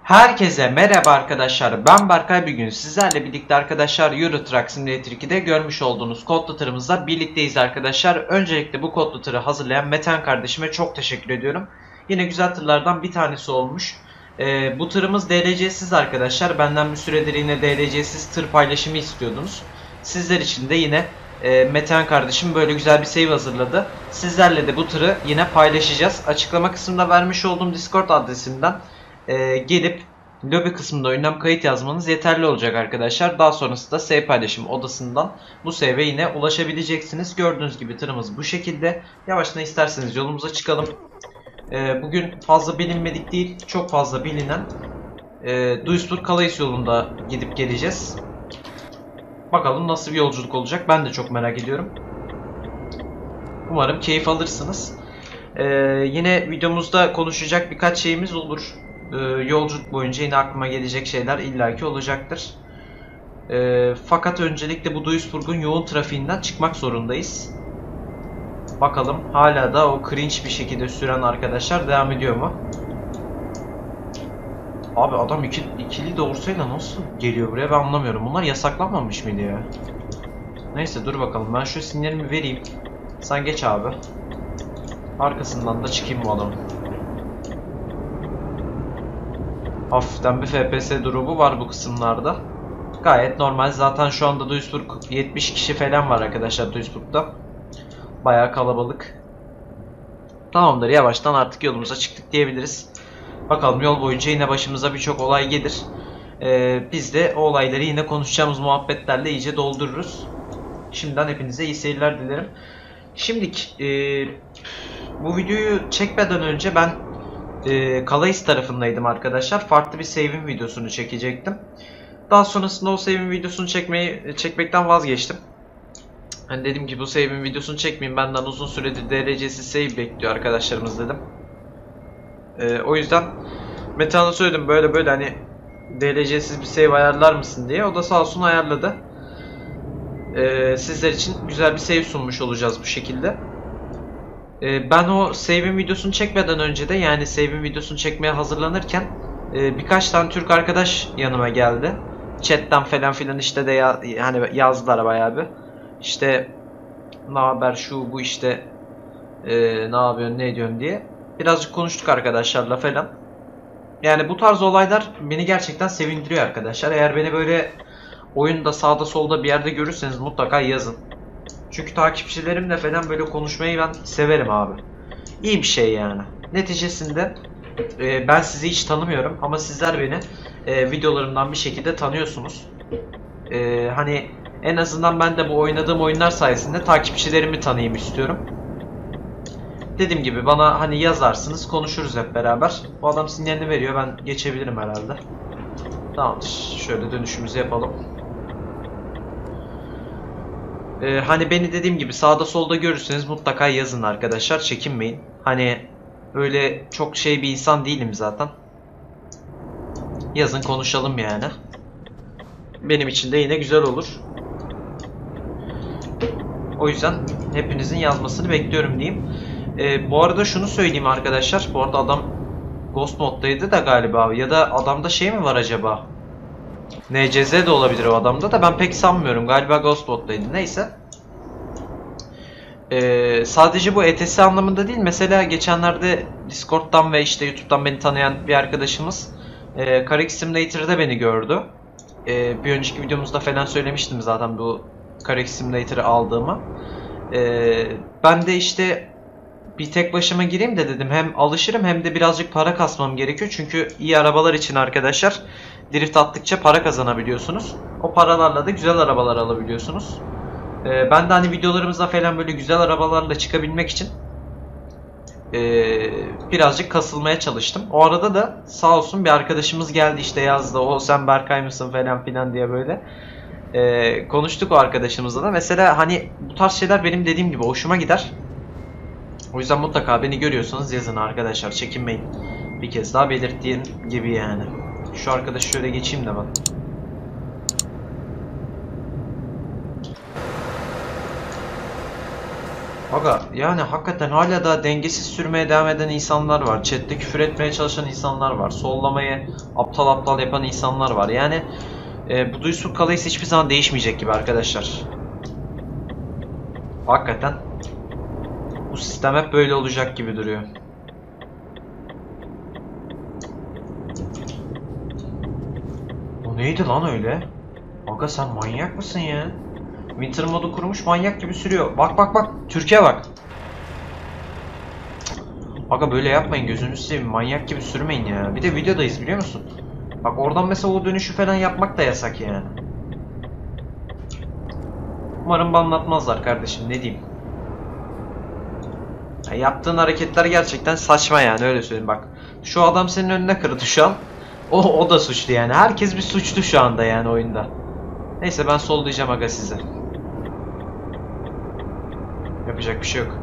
Herkese merhaba arkadaşlar, ben Berkay. Bugün sizlerle birlikte arkadaşlar Euro Truck Simulator 2'de görmüş olduğunuz kodlu tırımızla birlikteyiz arkadaşlar. Öncelikle bu kodlu tırı hazırlayan Metehan kardeşime çok teşekkür ediyorum. Yine güzel tırlardan bir tanesi olmuş. Bu tırımız DLC'siz arkadaşlar. Benden bir süredir yine DLC'siz tır paylaşımı istiyordunuz. Sizler için de yine Metehan kardeşim böyle güzel bir save hazırladı. Sizlerle de bu tırı yine paylaşacağız. Açıklama kısmında vermiş olduğum Discord adresimden gelip lobi kısmında ünlem kayıt yazmanız yeterli olacak arkadaşlar. Daha sonrasında save paylaşım odasından bu save'e yine ulaşabileceksiniz. Gördüğünüz gibi tırımız bu şekilde. Yavaştan isterseniz yolumuza çıkalım. Bugün fazla bilinmedik değil, çok fazla bilinen Duisburg-Calais yolunda gidip geleceğiz. Bakalım nasıl bir yolculuk olacak, ben de çok merak ediyorum. Umarım keyif alırsınız. Yine videomuzda konuşacak birkaç şeyimiz olur. Yolculuk boyunca yine aklıma gelecek şeyler illaki olacaktır. Fakat öncelikle bu Duisburg'un yoğun trafiğinden çıkmak zorundayız. Bakalım hala da o cringe bir şekilde süren arkadaşlar devam ediyor mu? Abi adam ikili doğursayla nasıl geliyor buraya, ben anlamıyorum. Bunlar yasaklanmamış mıydı ya? Neyse dur bakalım, ben şu sinyalimi vereyim. Sen geç abi. Arkasından da çıkayım bu adamın. Hafiften bir FPS durumu var bu kısımlarda. Gayet normal. Zaten şu anda Duisburg 70 kişi falan var arkadaşlar Duisburg'da. Bayağı kalabalık. Tamamdır, yavaştan artık yolumuza çıktık diyebiliriz. Bakalım yol boyunca yine başımıza birçok olay gelir. Biz de o olayları yine konuşacağımız muhabbetlerle iyice doldururuz. Şimdiden hepinize iyi seyirler dilerim. Şimdilik bu videoyu çekmeden önce ben Calais tarafındaydım arkadaşlar. Farklı bir save'in videosunu çekecektim. Daha sonrasında o save'in videosunu çekmekten vazgeçtim. Hani dedim ki bu save'in videosunu çekmeyeyim, benden uzun süredir DLC'siz save bekliyor arkadaşlarımız dedim. O yüzden Metehan'a söyledim böyle hani DLC'siz bir save ayarlar mısın diye. O da sağ olsun ayarladı. Sizler için güzel bir save sunmuş olacağız bu şekilde. Ben o save'in videosunu çekmeden önce de, yani save'in videosunu çekmeye hazırlanırken birkaç tane Türk arkadaş yanıma geldi. Chat'ten falan filan işte de hani yazdılar bayağı bir. İşte ne haber şu bu işte ne yapıyorsun ne ediyorsun diye. Birazcık konuştuk arkadaşlarla falan. Yani bu tarz olaylar beni gerçekten sevindiriyor arkadaşlar. Eğer beni böyle oyunda sağda solda bir yerde görürseniz mutlaka yazın. Çünkü takipçilerimle falan böyle konuşmayı ben severim abi. İyi bir şey yani. Neticesinde ben sizi hiç tanımıyorum ama sizler beni videolarımdan bir şekilde tanıyorsunuz. Hani en azından ben de bu oynadığım oyunlar sayesinde takipçilerimi tanıyayım istiyorum. Dediğim gibi bana hani yazarsınız, konuşuruz hep beraber. Bu adam sinyalini veriyor, ben geçebilirim herhalde. Tamamdır. Şöyle dönüşümüzü yapalım. Hani beni dediğim gibi sağda solda görürseniz mutlaka yazın arkadaşlar, çekinmeyin. Hani öyle çok şey bir insan değilim zaten. Yazın, konuşalım yani. Benim için de yine güzel olur. O yüzden hepinizin yazmasını bekliyorum diyeyim. Bu arada şunu söyleyeyim arkadaşlar. Bu arada adam Ghost moddaydı da galiba. Ya da adamda şey mi var acaba? NCZ de olabilir o adamda da, ben pek sanmıyorum. Galiba Ghost moddaydı. Neyse. Sadece bu ETS anlamında değil. Mesela geçenlerde Discord'dan ve işte YouTube'dan beni tanıyan bir arkadaşımız Car Simulator'da beni gördü. Bir önceki videomuzda falan söylemiştim zaten bu Car Simulator'ı aldığımı. Ben de işte bir tek başıma gireyim de dedim, hem alışırım hem de birazcık para kasmam gerekiyor. Çünkü iyi arabalar için arkadaşlar drift attıkça para kazanabiliyorsunuz. O paralarla da güzel arabalar alabiliyorsunuz. Ben de hani videolarımızda falan böyle güzel arabalarla çıkabilmek için birazcık kasılmaya çalıştım. O arada da sağ olsun bir arkadaşımız geldi, işte yazdı. O sen Berkay mısın falan filan diye böyle. Konuştuk o arkadaşımızla da. Mesela hani bu tarz şeyler benim dediğim gibi hoşuma gider. O yüzden mutlaka beni görüyorsanız yazın arkadaşlar, çekinmeyin. Bir kez daha belirttiğim gibi yani. Şu arkadaşı şöyle geçeyim de ben. Aga yani hakikaten hala da dengesiz sürmeye devam eden insanlar var. Chat'te küfür etmeye çalışan insanlar var. Sollamayı aptal aptal yapan insanlar var. Yani bu Duisburg Calais hiçbir zaman değişmeyecek gibi arkadaşlar. Hakikaten bu sistem hep böyle olacak gibi duruyor. O neydi lan öyle? Aga sen manyak mısın ya? Winter modu kurmuş manyak gibi sürüyor. Bak bak bak. Türkiye bak. Aga böyle yapmayın, gözünüzü seveyim. Manyak gibi sürmeyin ya. Bir de videodayız biliyor musun? Bak oradan mesela o dönüşü falan yapmak da yasak yani. Umarım banlatmazlar kardeşim, ne diyeyim. Ya yaptığın hareketler gerçekten saçma yani, öyle söyleyeyim bak. Şu adam senin önüne kırdı şu an. O da suçlu yani. Herkes bir suçlu şu anda yani oyunda. Neyse ben sollayacağım aga size. Yapacak bir şey yok.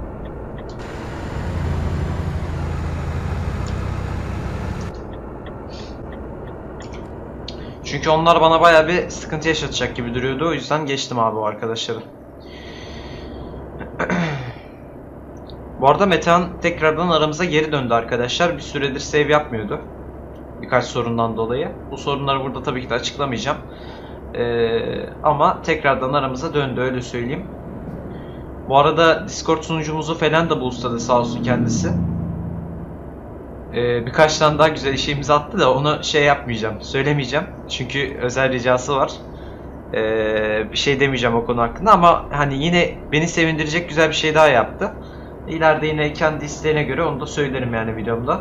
Çünkü onlar bana bayağı bir sıkıntı yaşatacak gibi duruyordu. O yüzden geçtim abi o arkadaşları. Bu arada Metehan tekrardan aramıza geri döndü arkadaşlar. Bir süredir save yapmıyordu. Birkaç sorundan dolayı. Bu sorunları burada tabii ki de açıklamayacağım. Ama tekrardan aramıza döndü, öyle söyleyeyim. Bu arada Discord sunucumuzu falan da boostladı sağ olsun kendisi. Birkaç tane daha güzel işimizi attı da onu şey yapmayacağım, söylemeyeceğim. Çünkü özel ricası var. Bir şey demeyeceğim o konu hakkında ama hani yine beni sevindirecek güzel bir şey daha yaptı. İleride yine kendi isteğine göre onu da söylerim yani videomda.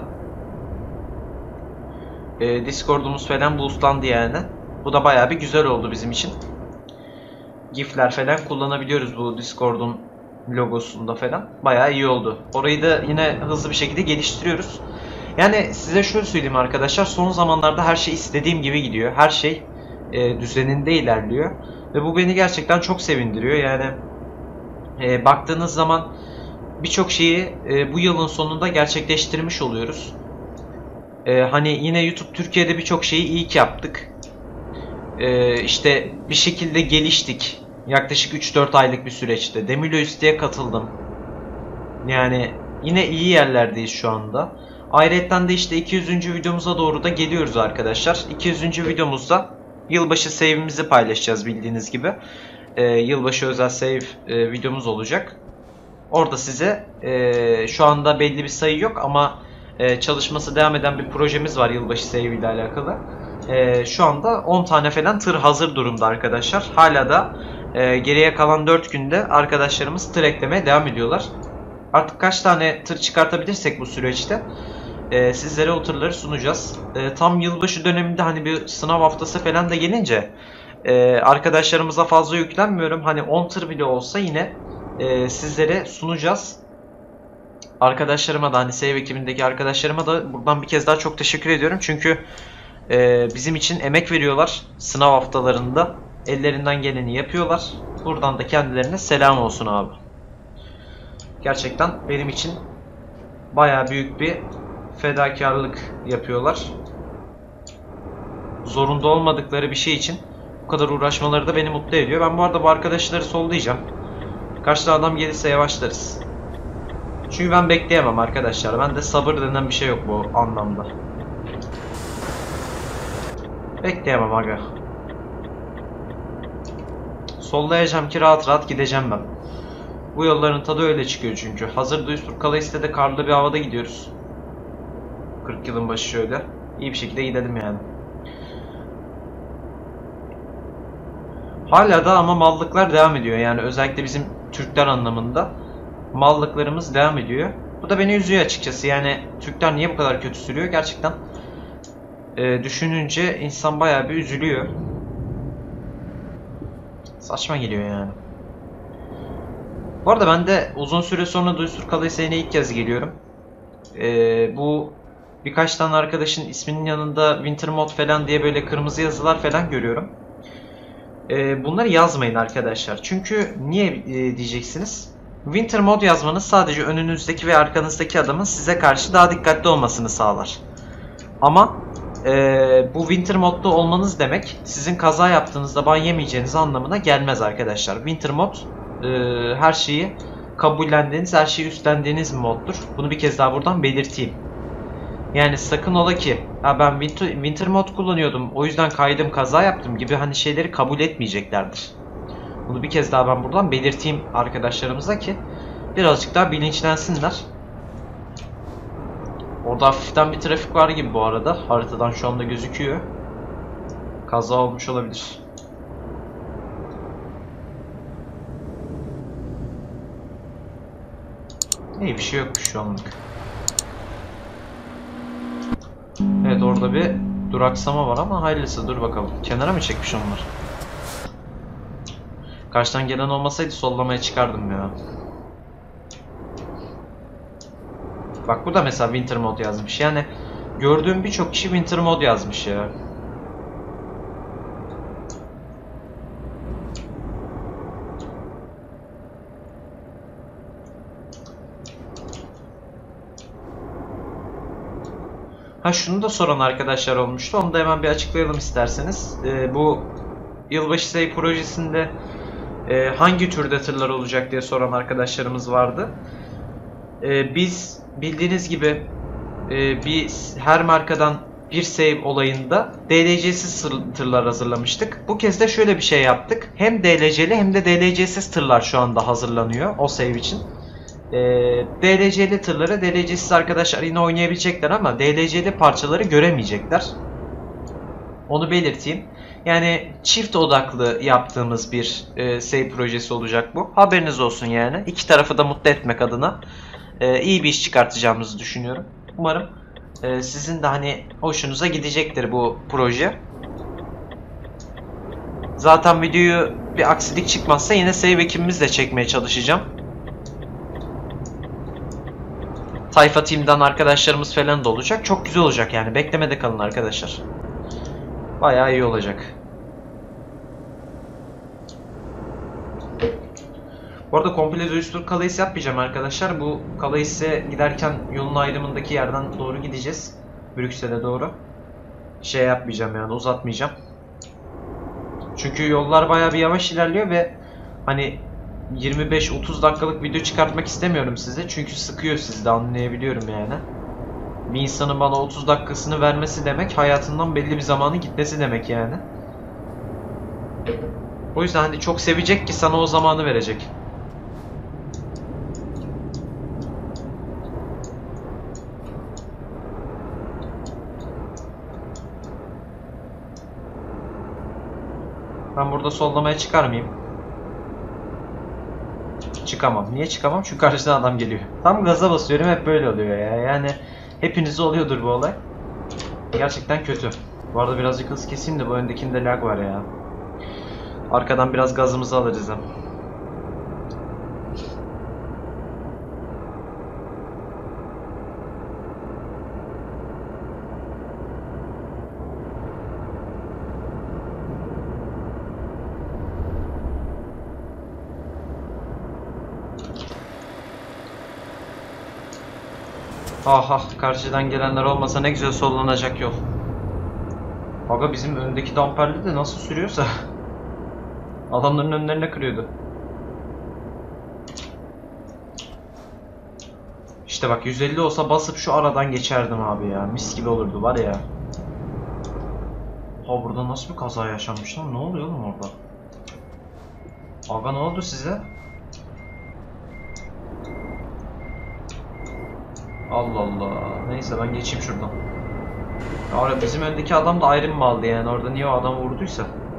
Discord'umuz falan boostlandı yani. Bu da bayağı bir güzel oldu bizim için. GIF'ler falan kullanabiliyoruz bu Discord'un logosunda falan. Bayağı iyi oldu. Orayı da yine hızlı bir şekilde geliştiriyoruz. Yani size şöyle söyleyeyim arkadaşlar. Son zamanlarda her şey istediğim gibi gidiyor. Her şey düzeninde ilerliyor. Ve bu beni gerçekten çok sevindiriyor. Yani baktığınız zaman birçok şeyi bu yılın sonunda gerçekleştirmiş oluyoruz. Hani yine YouTube Türkiye'de birçok şeyi iyi ki yaptık. İşte bir şekilde geliştik. Yaklaşık 3-4 aylık bir süreçte. Demilo Üste'ye katıldım. Yani yine iyi yerlerdeyiz şu anda. Ayrıca de işte 200. videomuza doğru da geliyoruz arkadaşlar. 200. videomuzda yılbaşı save'imizi paylaşacağız bildiğiniz gibi. Yılbaşı özel save videomuz olacak. Orada size şu anda belli bir sayı yok ama çalışması devam eden bir projemiz var yılbaşı save ile alakalı. Şu anda 10 tane falan tır hazır durumda arkadaşlar. Hala da geriye kalan 4 günde arkadaşlarımız tır eklemeye devam ediyorlar. Artık kaç tane tır çıkartabilirsek bu süreçte sizlere o tırları sunacağız. Tam yılbaşı döneminde hani bir sınav haftası falan da gelince arkadaşlarımıza fazla yüklenmiyorum. Hani 10 tır bile olsa yine sizlere sunacağız. Arkadaşlarıma da hani save ekibindeki arkadaşlarıma da buradan bir kez daha çok teşekkür ediyorum. Çünkü bizim için emek veriyorlar sınav haftalarında. Ellerinden geleni yapıyorlar. Buradan da kendilerine selam olsun abi. Gerçekten benim için bayağı büyük bir fedakarlık yapıyorlar. Zorunda olmadıkları bir şey için bu kadar uğraşmaları da beni mutlu ediyor. Ben bu arada bu arkadaşları sollayacağım. Karşıda adam gelirse yavaşlarız. Çünkü ben bekleyemem arkadaşlar. Bende sabır denen bir şey yok bu anlamda. Bekleyemem aga. Sollayacağım ki rahat rahat gideceğim ben. Bu yolların tadı öyle çıkıyor çünkü. Hazır Duisburg Calais'te de karlı bir havada gidiyoruz. 40 yılın başı şöyle. İyi bir şekilde gidelim yani. Hala da ama mallıklar devam ediyor. Yani özellikle bizim Türkler anlamında mallıklarımız devam ediyor. Bu da beni üzüyor açıkçası. Yani Türkler niye bu kadar kötü sürüyor? Gerçekten düşününce insan bayağı bir üzülüyor. Saçma geliyor yani. Bu arada ben de uzun süre sonra Duisburg Calais'e ilk kez geliyorum. Bu birkaç tane arkadaşın isminin yanında Winter Mod falan diye böyle kırmızı yazılar falan görüyorum. Bunları yazmayın arkadaşlar. Çünkü niye diyeceksiniz? Winter Mod yazmanız sadece önünüzdeki ve arkanızdaki adamın size karşı daha dikkatli olmasını sağlar. Ama bu Winter Mod'da olmanız demek sizin kaza yaptığınızda ban yemeyeceğiniz anlamına gelmez arkadaşlar. Winter Mod her şeyi kabullendiğiniz, her şeyi üstlendiğiniz bir moddur. Bunu bir kez daha buradan belirteyim. Yani sakın ola ki ben winter mod kullanıyordum, o yüzden kaydım, kaza yaptım gibi hani şeyleri kabul etmeyeceklerdir. Bunu bir kez daha ben buradan belirteyim arkadaşlarımıza ki birazcık daha bilinçlensinler. Orada hafiften bir trafik var gibi bu arada. Haritadan şu anda gözüküyor. Kaza olmuş olabilir. İyi, bir şey yokmuş şu anlık. Evet, orada bir duraksama var ama hayırlısı, dur bakalım. Kenara mı çekmiş onlar? Karşıdan gelen olmasaydı sollamaya çıkardım ya. Bak burada mesela Winter Mod yazmış. Yani gördüğüm birçok kişi Winter Mod yazmış ya. Ha, şunu da soran arkadaşlar olmuştu. Onu da hemen bir açıklayalım isterseniz. Bu Yılbaşı Save projesinde hangi türde tırlar olacak diye soran arkadaşlarımız vardı. Biz bildiğiniz gibi her markadan bir save olayında DLC'siz tırlar hazırlamıştık. Bu kez de şöyle bir şey yaptık. Hem DLC'li hem de DLC'siz tırlar şu anda hazırlanıyor o save için. DLC'li tırları DLC'siz arkadaşlar yine oynayabilecekler ama DLC'li parçaları göremeyecekler. Onu belirteyim. Yani çift odaklı yaptığımız bir save projesi olacak bu. Haberiniz olsun yani. İki tarafı da mutlu etmek adına iyi bir iş çıkartacağımızı düşünüyorum. Umarım sizin de hani hoşunuza gidecektir bu proje. Zaten videoyu bir aksilik çıkmazsa yine save ekibimizle çekmeye çalışacağım. Tayfa Team'den arkadaşlarımız falan da olacak. Çok güzel olacak yani. Beklemede kalın arkadaşlar. Bayağı iyi olacak. Bu arada komple Duisburg Calais yapmayacağım arkadaşlar. Bu Calais'e giderken yolun ayrımındaki yerden doğru gideceğiz. Brüksel'e doğru. Şey yapmayacağım yani, uzatmayacağım. Çünkü yollar bayağı bir yavaş ilerliyor ve hani 25-30 dakikalık video çıkartmak istemiyorum size. Çünkü sıkıyor, sizi de anlayabiliyorum yani. Bir insanın bana 30 dakikasını vermesi demek hayatından belli bir zamanın gitmesi demek yani. O yüzden hani çok sevecek ki sana o zamanı verecek. Ben burada sollamaya çıkar mıyım? Çıkamam. Niye çıkamam? Çünkü karşıdan adam geliyor. Tam gaza basıyorum, hep böyle oluyor ya. Yani hepinizde oluyordur bu olay. Gerçekten kötü. Bu arada birazcık hız keseyim de bu öndekinde lag var ya. Arkadan biraz gazımızı alırız hem. Aha, karşıdan gelenler olmasa ne güzel sollanacak yol. Aga bizim öndeki damperli de nasıl sürüyorsa adamların önlerine kırıyordu. İşte bak 150 olsa basıp şu aradan geçerdim abi ya. Mis gibi olurdu var ya. Ha, burada nasıl bir kaza yaşanmış lan? Ne oluyor oğlum orada? Aga ne oldu size? Allah Allah. Neyse ben geçeyim şuradan. Ya bizim öndeki adam da ayrım mı aldı yani? Orada niye o adam vurduysa?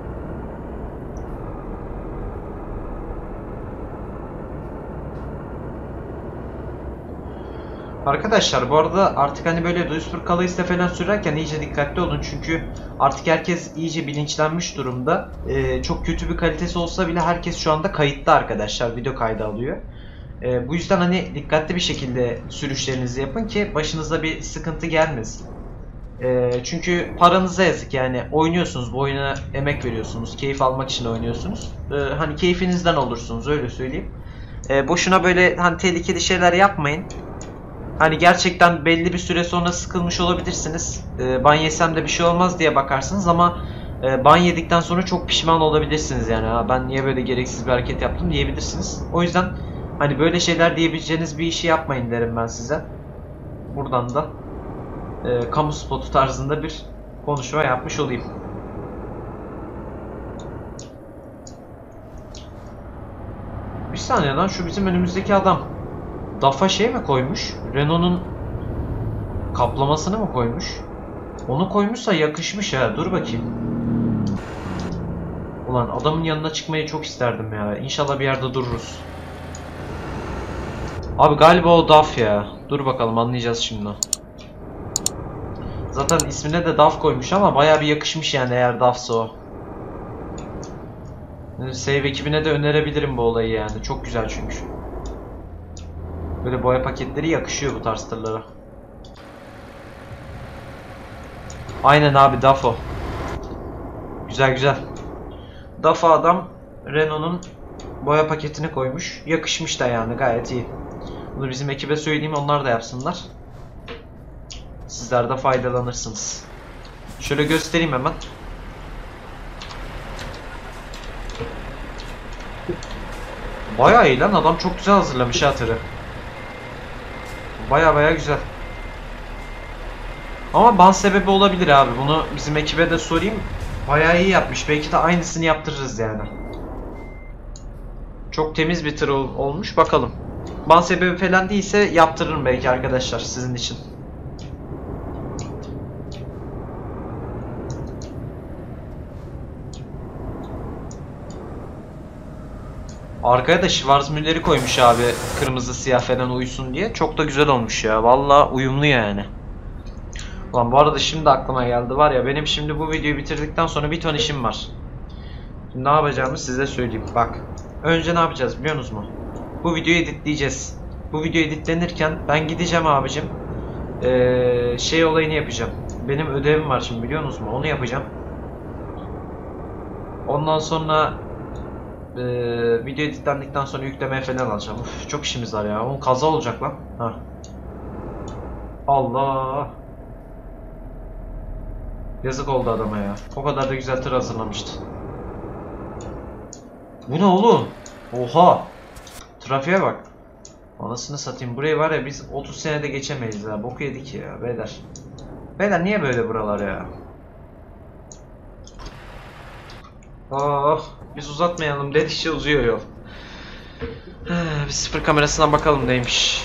Arkadaşlar bu arada artık hani böyle Duisburg Calais'te falan sürerken iyice dikkatli olun çünkü artık herkes iyice bilinçlenmiş durumda. Çok kötü bir kalitesi olsa bile herkes şu anda kayıtta arkadaşlar, video kaydı alıyor. Bu yüzden hani dikkatli bir şekilde sürüşlerinizi yapın ki başınıza bir sıkıntı gelmesin. Çünkü paranıza yazık yani, oynuyorsunuz, bu oyuna emek veriyorsunuz, keyif almak için oynuyorsunuz. Hani keyfinizden olursunuz, öyle söyleyeyim. Boşuna böyle hani tehlikeli şeyler yapmayın. Hani gerçekten belli bir süre sonra sıkılmış olabilirsiniz. Ban yesem de bir şey olmaz diye bakarsınız ama ban yedikten sonra çok pişman olabilirsiniz yani. Ha, ben niye böyle gereksiz bir hareket yaptım diyebilirsiniz. O yüzden Hani böyle şeyler diyebileceğiniz bir işi yapmayın derim ben size. Buradan da kamu spotu tarzında bir konuşma yapmış olayım. Bir saniye lan, şu bizim önümüzdeki adam DAF'a şey mi koymuş? Renault'un kaplamasını mı koymuş? Onu koymuşsa yakışmış ha. Dur bakayım. Ulan adamın yanına çıkmayı çok isterdim ya. İnşallah bir yerde dururuz. Abi galiba o DAF ya. Dur bakalım, anlayacağız şimdi. Zaten ismine de DAF koymuş ama bayağı bir yakışmış yani, eğer DAF'sa o. Save ekibine de önerebilirim bu olayı yani. Çok güzel çünkü. Böyle boya paketleri yakışıyor bu tarz tırlara. Aynen abi, DAF o. Güzel güzel. DAF adam Renault'un boya paketini koymuş. Yakışmış da yani, gayet iyi. Bunu bizim ekibe söyleyeyim, onlar da yapsınlar. Sizler de faydalanırsınız. Şöyle göstereyim hemen. Bayağı iyi lan, adam çok güzel hazırlamış ha tırı. Bayağı güzel. Ama ban sebebi olabilir abi. Bunu bizim ekibe de sorayım. Bayağı iyi yapmış. Belki de aynısını yaptırırız yani. Çok temiz bir tır olmuş. Bakalım. Ban sebebi falan değilse yaptırırım belki arkadaşlar sizin için. Arkaya da Schwarzmüller'i koymuş abi. Kırmızı siyah falan uyusun diye. Çok da güzel olmuş ya. Vallahi uyumlu yani. Ulan bu arada şimdi aklıma geldi var ya, benim şimdi bu videoyu bitirdikten sonra bir ton işim var. Şimdi ne yapacağımı size söyleyeyim. Bak. Önce ne yapacağız biliyor musunuz mu? Bu videoyu editleyeceğiz. Bu video editlenirken ben gideceğim abicim. Şey olayını yapacağım. Benim ödevim var şimdi, biliyor musunuz mu? Onu yapacağım. Ondan sonra video editlendikten sonra yüklemeye falan alacağım. Uf, çok işimiz var ya. Onun kaza olacak lan. Hah. Allah. Yazık oldu adama ya. O kadar da güzel tır hazırlamıştı. Bu ne oğlum? Oha. Trafiğe bak. Anasını satayım. Burayı var ya, biz 30 senede geçemeyiz ya. Boku yedik ya beyler. Beyler niye böyle buralar ya? Oh, biz uzatmayalım dedikçe uzuyor yol. Bir sıfır kamerasına bakalım neymiş.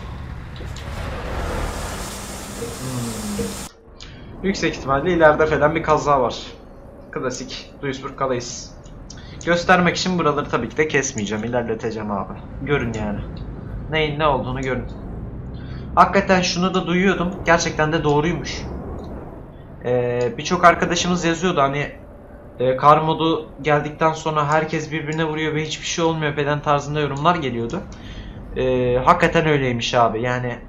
Yüksek ihtimalle ileride falan bir kaza var. Klasik Duisburg kalayız. Göstermek için buraları tabii ki de kesmeyeceğim. İlerleteceğim abi. Görün yani. Neyin ne olduğunu görün. Hakikaten şunu da duyuyordum. Gerçekten de doğruymuş. Birçok arkadaşımız yazıyordu hani kar modu geldikten sonra herkes birbirine vuruyor ve hiçbir şey olmuyor falan tarzında yorumlar geliyordu. Hakikaten öyleymiş abi. Yani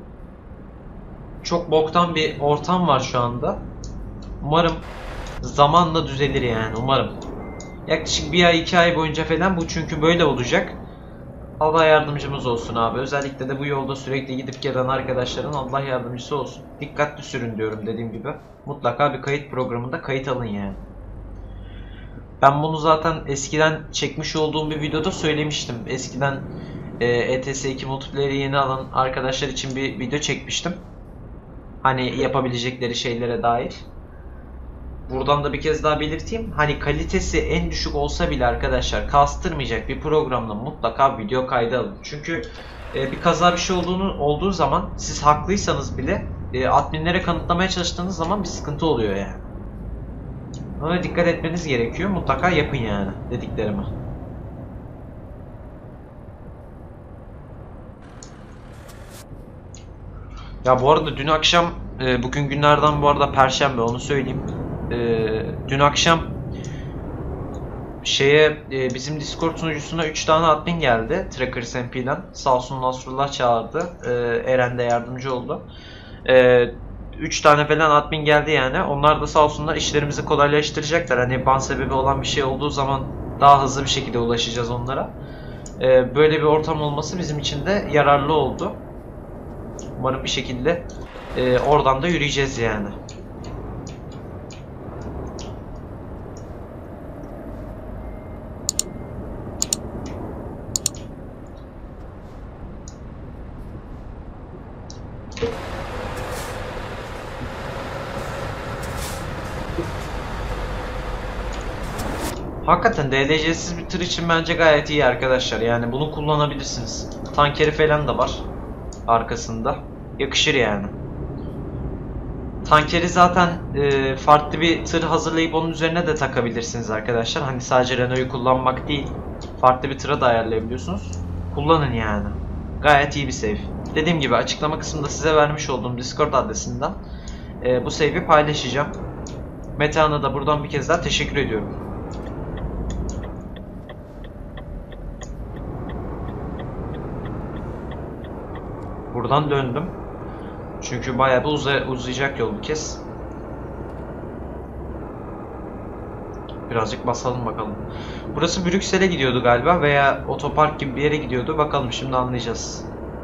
çok boktan bir ortam var şu anda. Umarım zamanla düzelir yani, umarım. Yaklaşık bir ay 2 ay boyunca falan bu çünkü böyle olacak. Allah yardımcımız olsun abi. Özellikle de bu yolda sürekli gidip gelen arkadaşların Allah yardımcısı olsun. Dikkatli sürün diyorum dediğim gibi. Mutlaka bir kayıt programında kayıt alın yani. Ben bunu zaten eskiden çekmiş olduğum bir videoda söylemiştim. Eskiden ETS2 multiplayer'i yeni alan arkadaşlar için bir video çekmiştim. Hani yapabilecekleri şeylere dair. Buradan da bir kez daha belirteyim. Hani kalitesi en düşük olsa bile arkadaşlar kastırmayacak bir programla mutlaka video kaydı alın. Çünkü bir kaza bir şey olduğu zaman siz haklıysanız bile adminlere kanıtlamaya çalıştığınız zaman bir sıkıntı oluyor yani. Ona dikkat etmeniz gerekiyor. Mutlaka yapın yani dediklerimi. Ya bu arada dün akşam bugün günlerden bu arada Perşembe, onu söyleyeyim. Dün akşam bizim Discord sunucusuna 3 tane admin geldi. Trackers MP'den. Sağ olsun Nasrullah çağırdı. Eren de yardımcı oldu. 3 tane falan admin geldi yani. Onlar da sağ olsunlar işlerimizi kolaylaştıracaklar. Hani ban sebebi olan bir şey olduğu zaman daha hızlı bir şekilde ulaşacağız onlara. Böyle bir ortam olması bizim için de yararlı oldu. Umarım bir şekilde oradan da yürüyeceğiz yani. Hakikaten DLC'siz bir tır için bence gayet iyi arkadaşlar. Yani bunu kullanabilirsiniz. Tankeri falan da var arkasında. Yakışır yani. Tankeri zaten farklı bir tır hazırlayıp onun üzerine de takabilirsiniz arkadaşlar. Hani sadece Renault'u kullanmak değil, farklı bir tıra da ayarlayabiliyorsunuz. Kullanın yani. Gayet iyi bir save. Dediğim gibi açıklama kısmında size vermiş olduğum Discord adresinden bu save'i paylaşacağım. Metehan'a da buradan bir kez daha teşekkür ediyorum. Buradan döndüm. Çünkü bayağı bir uzayacak yol bu kez. Birazcık basalım bakalım. Burası Brüksel'e gidiyordu galiba veya otopark gibi bir yere gidiyordu. Bakalım şimdi anlayacağız.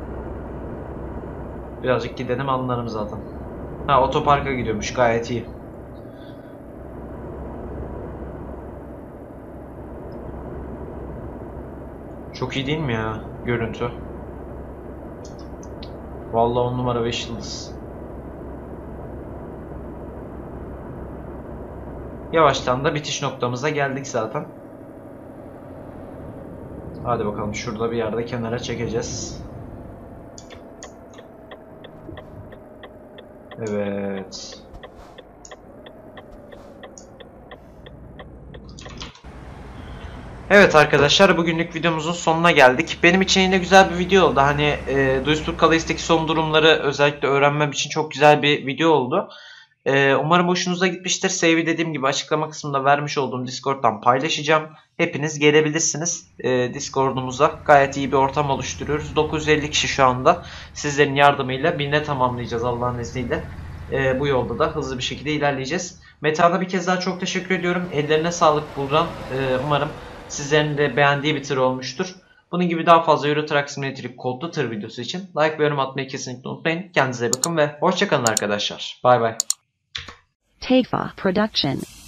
Birazcık gidelim anlarım zaten. Ha, otoparka gidiyormuş, gayet iyi. Çok iyi değil mi ya görüntü? Vallahi 10 numara 5 yıldız. Yavaştan da bitiş noktamıza geldik zaten. Hadi bakalım, şurada bir yerde kenara çekeceğiz. Evet. Evet arkadaşlar, bugünlük videomuzun sonuna geldik. Benim için yine güzel bir video oldu. Hani Duisburg Kaleisi'ndeki son durumları özellikle öğrenmem için çok güzel bir video oldu. Umarım hoşunuza gitmiştir. Save'i dediğim gibi açıklama kısmında vermiş olduğum Discord'dan paylaşacağım. Hepiniz gelebilirsiniz Discord'umuza. Gayet iyi bir ortam oluşturuyoruz. 950 kişi şu anda. Sizlerin yardımıyla 1000'e tamamlayacağız Allah'ın izniyle. Bu yolda da hızlı bir şekilde ilerleyeceğiz. Metehan'a bir kez daha çok teşekkür ediyorum. Ellerine sağlık Buğran. Umarım sizlerin de beğendiği bir tır olmuştur. Bunun gibi daha fazla Euro Truck Simulator kodlu tır videosu için like ve yorum atmayı kesinlikle unutmayın. Kendinize bakın ve hoşçakalın arkadaşlar. Bay bay. Tayfa Production.